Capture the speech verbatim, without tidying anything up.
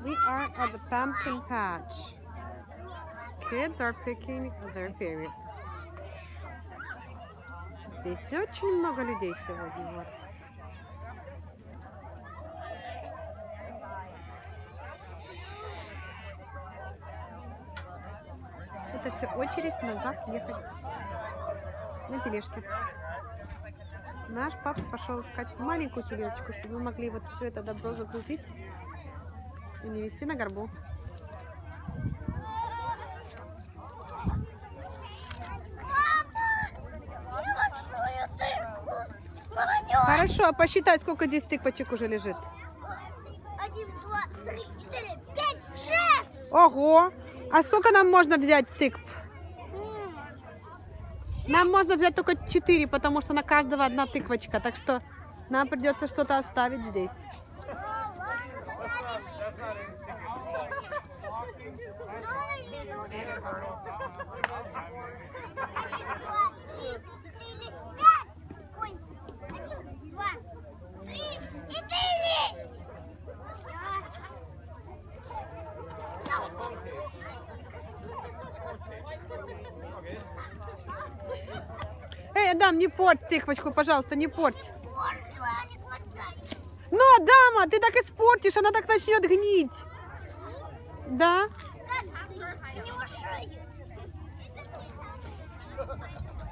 We are at the pumpkin patch. Kids are picking their favorites. Здесь очень много людей сегодня. Вот. Это все очередь назад ехать на тележке. Наш папа пошел искать маленькую тележечку, чтобы мы могли вот все это добро загрузить и не везти на горбу. Хорошо, а посчитай, сколько здесь тыквочек уже лежит. Один, два, три, четыре, пять, шесть. Ого! А сколько нам можно взять тыкв? Нам можно взять только четыре, потому что на каждого одна тыквочка. Так что нам придется что-то оставить здесь. Эй, Адам, не порть тыквочку, пожалуйста, не порть. Ну, Адама, ты так испортишь, она так начнет гнить. Да?